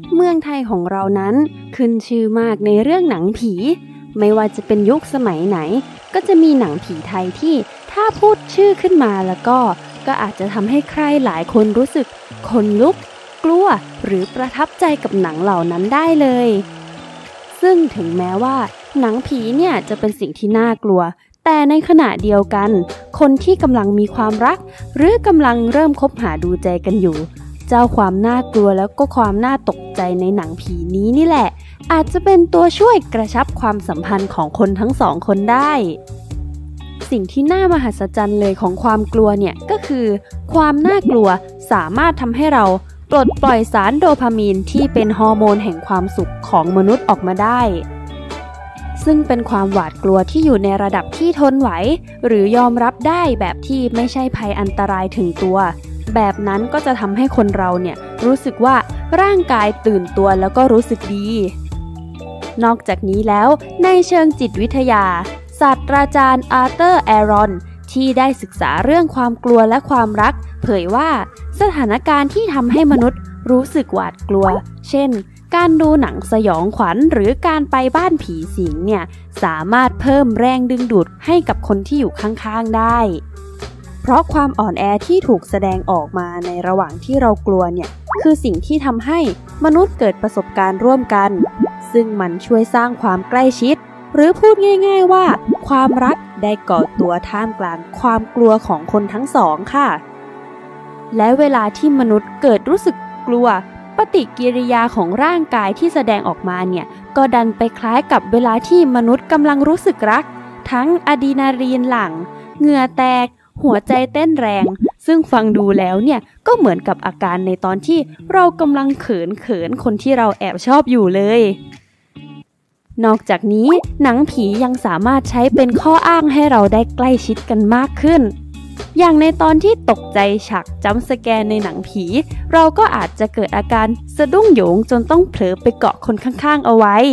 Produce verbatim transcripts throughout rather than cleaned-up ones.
เมืองไทยของเรานั้นขึ้นชื่อมากในเรื่องหนังผีไม่ว่าจะเป็นยุคสมัยไหนก็จะมีหนังผีไทยที่ถ้าพูดชื่อขึ้นมาแล้วก็ก็อาจจะทำให้ใครหลายคนรู้สึกขนลุกกลัวหรือประทับใจกับหนังเหล่านั้นได้เลยซึ่งถึงแม้ว่าหนังผีเนี่ยจะเป็นสิ่งที่น่ากลัวแต่ในขณะเดียวกันคนที่กำลังมีความรักหรือกำลังเริ่มคบหาดูใจกันอยู่เจ้าความน่ากลัวแล้วก็ความน่าตกใจในหนังผีนี้นี่แหละอาจจะเป็นตัวช่วยกระชับความสัมพันธ์ของคนทั้งสองคนได้สิ่งที่น่ามหัศจรรย์เลยของความกลัวเนี่ยก็คือความน่ากลัวสามารถทำให้เราปลดปล่อยสารโดพามีนที่เป็นฮอร์โมนแห่งความสุขของมนุษย์ออกมาได้ซึ่งเป็นความหวาดกลัวที่อยู่ในระดับที่ทนไหวหรือยอมรับได้แบบที่ไม่ใช่ภัยอันตรายถึงตัวแบบนั้นก็จะทำให้คนเราเนี่ยรู้สึกว่าร่างกายตื่นตัวแล้วก็รู้สึกดีนอกจากนี้แล้วในเชิงจิตวิทยาศาสตราจารย์อาร์เธอร์แอรอนที่ได้ศึกษาเรื่องความกลัวและความรักเผยว่าสถานการณ์ที่ทำให้มนุษย์รู้สึกหวาดกลัวเช่นการดูหนังสยองขวัญหรือการไปบ้านผีสิงเนี่ยสามารถเพิ่มแรงดึงดูดให้กับคนที่อยู่ข้างๆได้เพราะความอ่อนแอที่ถูกแสดงออกมาในระหว่างที่เรากลัวเนี่ยคือสิ่งที่ทำให้มนุษย์เกิดประสบการณ์ร่วมกันซึ่งมันช่วยสร้างความใกล้ชิดหรือพูดง่ายๆว่าความรักได้ก่อตัวท่ามกลางความกลัวของคนทั้งสองค่ะและเวลาที่มนุษย์เกิดรู้สึกกลัวปฏิกิริยาของร่างกายที่แสดงออกมาเนี่ยก็ดันไปคล้ายกับเวลาที่มนุษย์กำลังรู้สึกรักทั้งอะดรีนาลีนหลั่งเหงื่อแตกหัวใจเต้นแรงซึ่งฟังดูแล้วเนี่ยก็เหมือนกับอาการในตอนที่เรากำลังเขินเขินคนที่เราแอบชอบอยู่เลยนอกจากนี้หนังผียังสามารถใช้เป็นข้ออ้างให้เราได้ใกล้ชิดกันมากขึ้นอย่างในตอนที่ตกใจฉากจัมป์สแกร์ในหนังผีเราก็อาจจะเกิดอาการสะดุ้งโหยงจนต้องเผลอไปเกาะคนข้างๆเอาไว้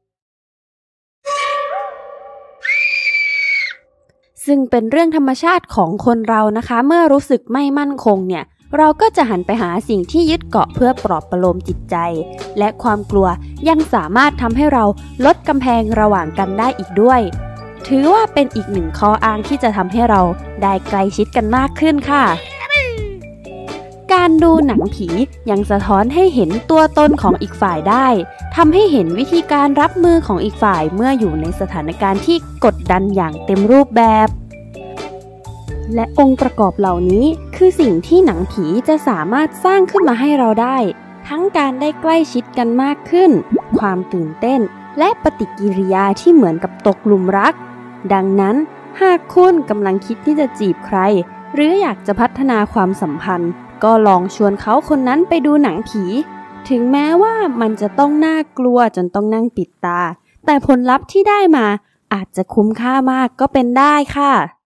ซึ่งเป็นเรื่องธรรมชาติของคนเรานะคะเมื่อรู้สึกไม่มั่นคงเนี่ยเราก็จะหันไปหาสิ่งที่ยึดเกาะเพื่อปลอบประโลมจิตใจและความกลัวยังสามารถทำให้เราลดกำแพงระหว่างกันได้อีกด้วยถือว่าเป็นอีกหนึ่งข้ออ้างที่จะทำให้เราได้ใกล้ชิดกันมากขึ้นค่ะการดูหนังผียังสะท้อนให้เห็นตัวตนของอีกฝ่ายได้ทำให้เห็นวิธีการรับมือของอีกฝ่ายเมื่ออยู่ในสถานการณ์ที่กดดันอย่างเต็มรูปแบบและองค์ประกอบเหล่านี้คือสิ่งที่หนังผีจะสามารถสร้างขึ้นมาให้เราได้ทั้งการได้ใกล้ชิดกันมากขึ้นความตื่นเต้นและปฏิกิริยาที่เหมือนกับตกหลุมรักดังนั้นหากคุณกำลังคิดที่จะจีบใครหรืออยากจะพัฒนาความสัมพันธ์ก็ลองชวนเขาคนนั้นไปดูหนังผีถึงแม้ว่ามันจะต้องน่ากลัวจนต้องนั่งปิดตาแต่ผลลัพธ์ที่ได้มาอาจจะคุ้มค่ามากก็เป็นได้ค่ะ